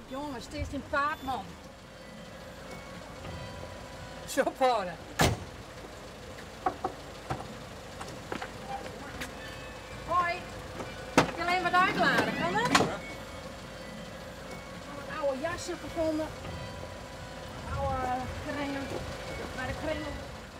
Jongens, het is een paardman. Zo horen. Hoi. Ik wil alleen wat uitladen, kan dat? Ja. Een oude jasje gevonden. Een oude kringen. Bij de kringel.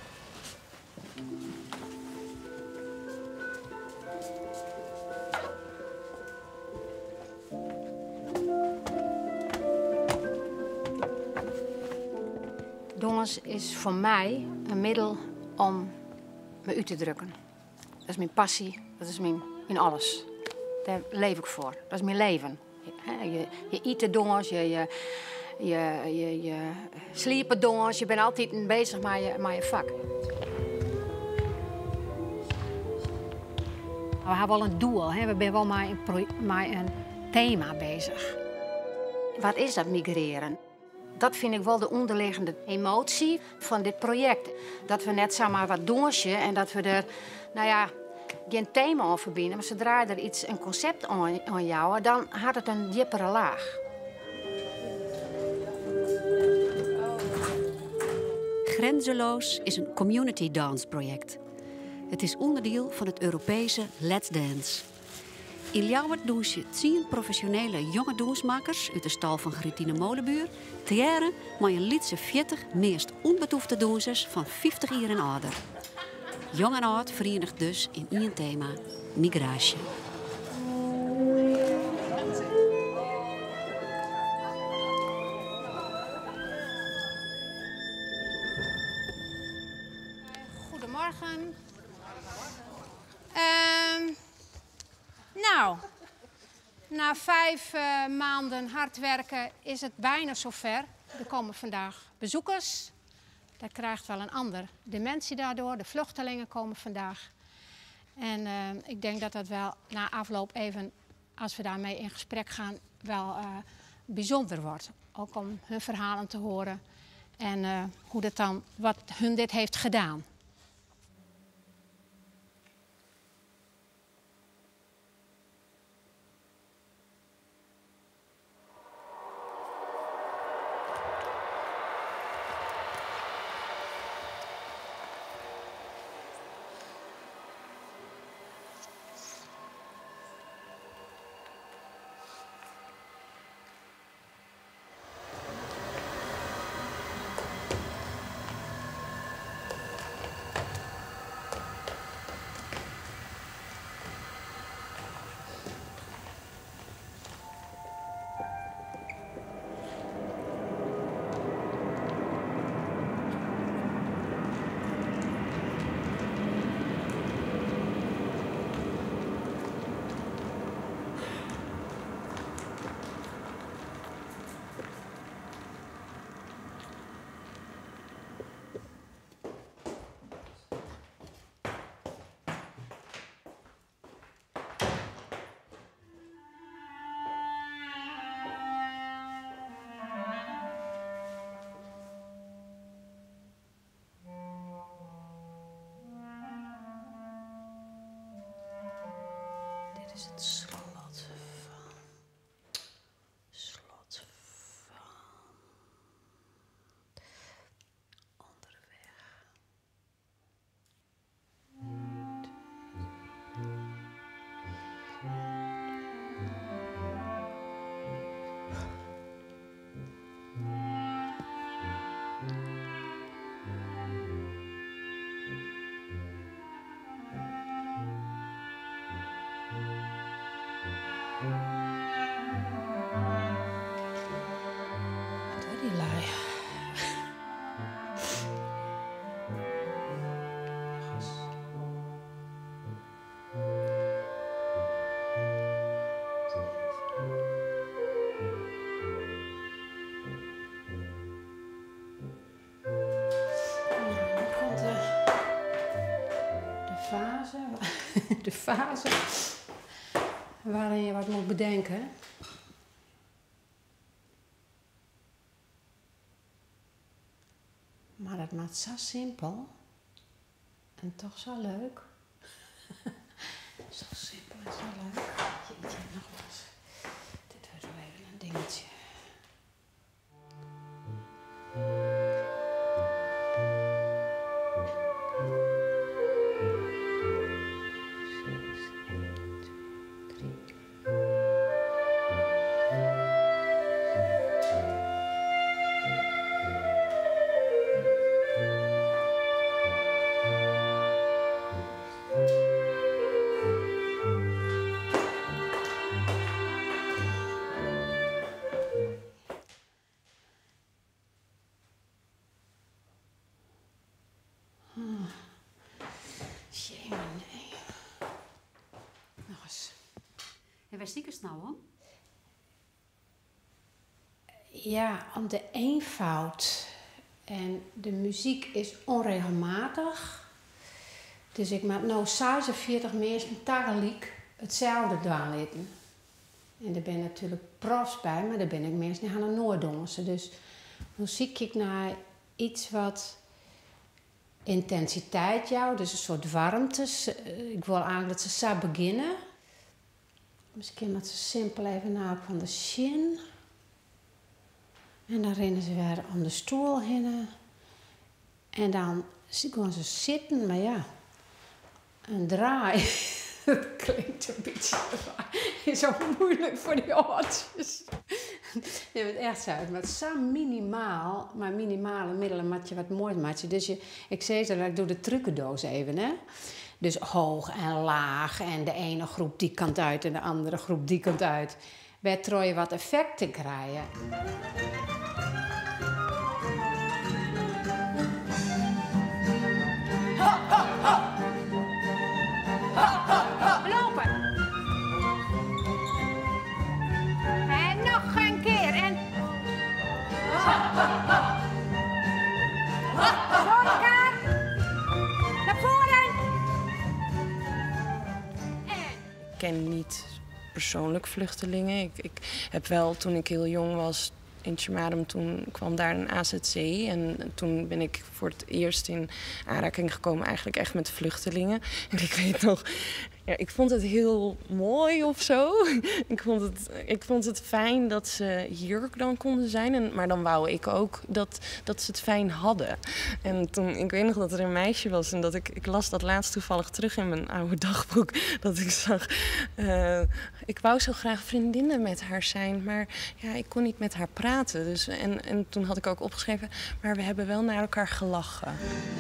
Dongens is voor mij een middel om me uit te drukken. Dat is mijn passie, dat is mijn alles. Daar leef ik voor. Dat is mijn leven. Je eet de dongens, je sliept dongens, je bent altijd bezig met je vak. We hebben wel een doel, we zijn wel met een thema bezig. Wat is dat migreren? Dat vind ik wel de onderliggende emotie van dit project. Dat we net zomaar wat doen en dat we er, geen thema aan verbinden. Maar zodra er een concept aan jou, dan had het een diepere laag. Grenzeloos is een community dance project. Het is onderdeel van het Europese Let's Dance. In Ljouwert doen ze 10 professionele jonge dansmakers uit de stal van Gretine Molenbuur tearen met een liedse 40 meest onbetoefde dansers van 50 jaar en ouder. Jong en oud verenigt dus in één thema: migratie. Goedemorgen. Na 5 maanden hard werken is het bijna zover. Er komen vandaag bezoekers. Dat krijgt wel een andere dimensie daardoor. De vluchtelingen komen vandaag. En ik denk dat dat wel na afloop even, als we daarmee in gesprek gaan, wel bijzonder wordt. Ook om hun verhalen te horen en wat hun dit heeft gedaan. Dit is het slot van onderweg. Die lui. De fase waarin je wat moet bedenken. Maar dat maakt zo simpel en toch zo leuk. Zo simpel en zo leuk. Jeetje, nog eens. Dit wordt wel even een dingetje. Jee, nee. Nog eens. En waar stiek het nou om? Ja, om de eenvoud. En de muziek is onregelmatig. Dus ik maak nou 46 mensen tegelijk hetzelfde doorlitten. En er ben natuurlijk profs bij, maar er ben ik mensen die gaan naar Noorddongerse. Dus nu zie ik naar iets wat intensiteit jou, dus een soort warmtes. Ik wil eigenlijk dat ze zo beginnen. Misschien wat ze simpel even na van de shin. En dan rennen ze weer om de stoel heen. En dan gaan ze zitten, maar ja, een draai. Dat klinkt een beetje is zo moeilijk voor die oortjes. Je bent echt zo, maar zo minimaal, maar minimale middelen maak je wat moois maken. Dus ik zei zo, ik doe de trucendoos even, hè. Dus hoog en laag en de ene groep die kant uit en de andere groep die kant uit. Waardoor je wat effecten krijgen. Lopen. En nog een keer. En... Voor elkaar. Naar voren. Ik ken niet persoonlijk vluchtelingen. Ik heb wel, toen ik heel jong was, in Tjermarum, toen kwam daar een AZC. En toen ben ik voor het eerst in aanraking gekomen eigenlijk echt met vluchtelingen. En ik weet nog, ja, ik vond het heel mooi of zo. Ik vond het fijn dat ze hier dan konden zijn. Maar dan wou ik ook dat ze het fijn hadden. En toen, ik weet nog dat er een meisje was en dat ik las dat laatst toevallig terug in mijn oude dagboek. Dat ik zag, ik wou zo graag vriendinnen met haar zijn, maar ja, ik kon niet met haar praten. Dus, en toen had ik ook opgeschreven, maar we hebben wel naar elkaar gelachen.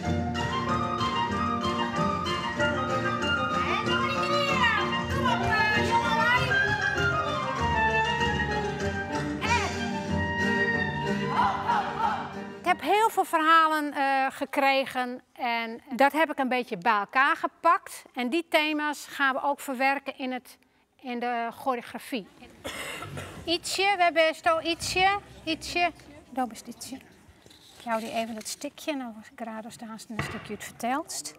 Ik heb heel veel verhalen gekregen en dat heb ik een beetje bij elkaar gepakt. En die thema's gaan we ook verwerken in de choreografie. Ietsje, we hebben zo ietsje. Dat is ietsje. Ik hou die even dat stukje, nou grados daar een stukje het vertelst.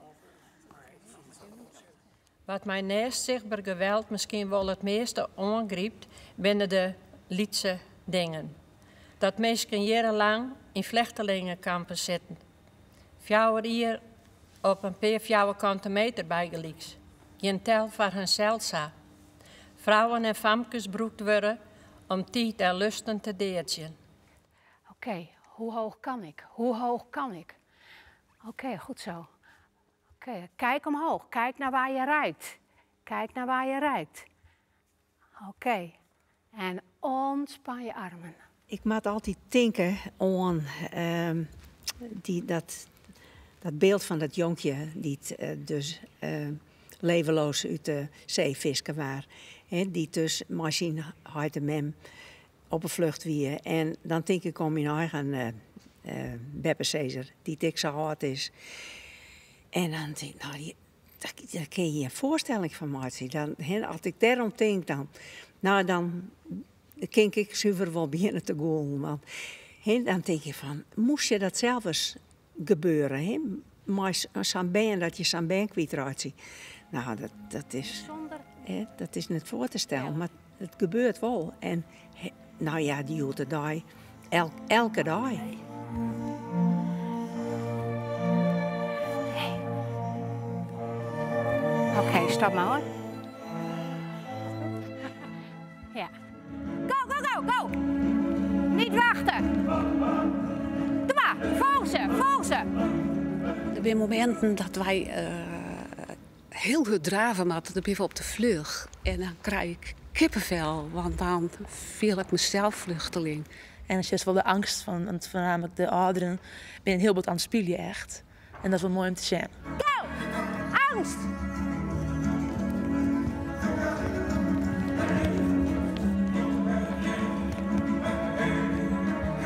Wat mij naast zichtbaar geweld misschien wel het meeste aangrijpt, binnen de lietse dingen. Dat mensen jarenlang in vluchtelingenkampen zitten. 4 hier op een paar vierkante meter bijgelijks. Geen tel van hun zelza. Vrouwen en famkes broekt worden om tijd en lusten te deeltjen. Oké, hoe hoog kan ik? Hoe hoog kan ik? Oké, goed zo. Oké, kijk omhoog. Kijk naar waar je reikt. Kijk naar waar je reikt. Oké. En ontspan je armen. Ik moet altijd denken aan dat beeld van dat jonkje die dus levenloos uit de zee visken was. Die dus machine uit de mem op een vlucht wie. En dan denk ik om mijn eigen Beppe Caesar, die dik zo hard is. En dan denk ik, nou, daar kun je je een voorstelling van maken. Als ik daarom denk, dan kan ik zuiver wel beginnen te gaan. Want dan denk je van, moest je dat zelf eens gebeuren? Maar zo'n been, dat je zo'n been kwijtraakt. Nou, dat is niet voor te stellen, maar het gebeurt wel. En nou ja, die hele dag, elke dag. Oké, stop maar hoor. Ja. Go, go, go, go! Niet wachten! Doe maar, volg ze! Er zijn momenten dat wij heel goed draven, maar dat ben op de vlucht. En dan krijg ik kippenvel, want dan voel ik mezelf vluchteling. En het is wel de angst van voornamelijk de ouderen. Ik ben heel wat aan het spelen echt. En dat is wel mooi om te zien. Go! Angst!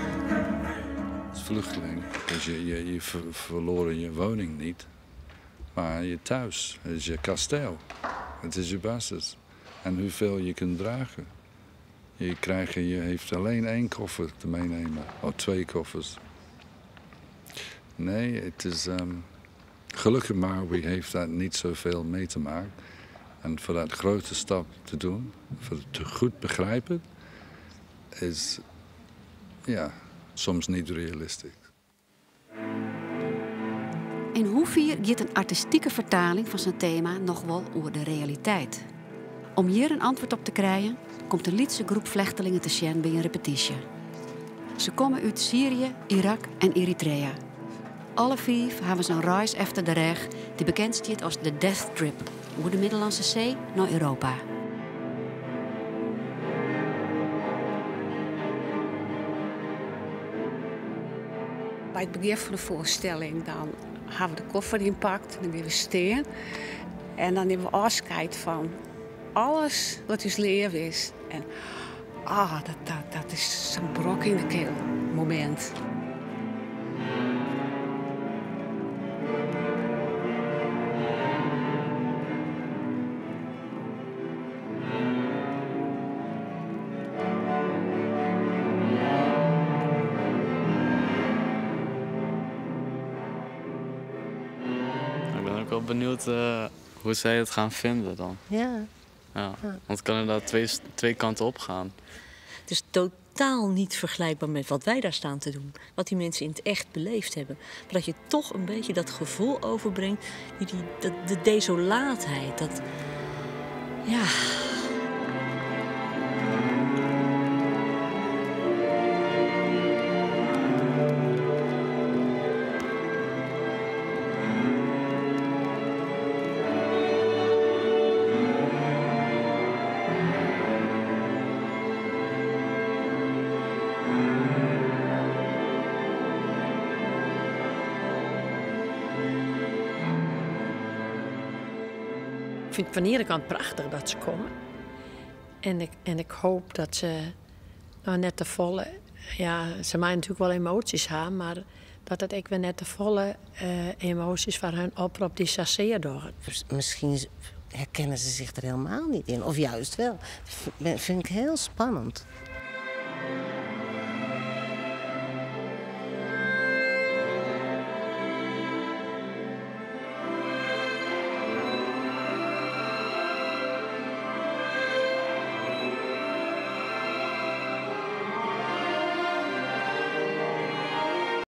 Als vluchteling, dus je verloor je woning niet. Maar je thuis is je kasteel. Het is je basis. En hoeveel je kunt dragen. Je heeft alleen 1 koffer te meenemen. Of 2 koffers. Nee, het is... gelukkig maar, wie heeft daar niet zoveel mee te maken. En voor dat grote stap te doen, voor het te goed begrijpen, is soms niet realistisch. In hoeverre gaat een artistieke vertaling van zijn thema nog wel over de realiteit? Om hier een antwoord op te krijgen, komt een Lietse groep vluchtelingen te zien bij een repetitie. Ze komen uit Syrië, Irak en Eritrea. Alle 5 hebben ze een reis efter de reg die bekend staat als de Death Trip, over de Middellandse Zee naar Europa. Bij het begin van de voorstelling dan hebben we de koffer inpakt, dan gaan we staan. En dan nemen we afscheid van alles wat ons leven is. En dat is zo'n brok in de keel moment. Ik ben ook wel benieuwd hoe zij het gaan vinden dan. Ja. Want het kan inderdaad twee kanten op gaan. Het is totaal niet vergelijkbaar met wat wij daar staan te doen. Wat die mensen in het echt beleefd hebben. Maar dat je toch een beetje dat gevoel overbrengt. De desolaatheid. Dat... Ja... Ik vind het van de ene kant prachtig dat ze komen. En ik hoop dat ze net de volle... Ja, ze maken natuurlijk wel emoties hebben, maar dat het ook weer net de volle emoties van hun oproep die chasseer door. Misschien herkennen ze zich er helemaal niet in, of juist wel. Dat vind ik heel spannend.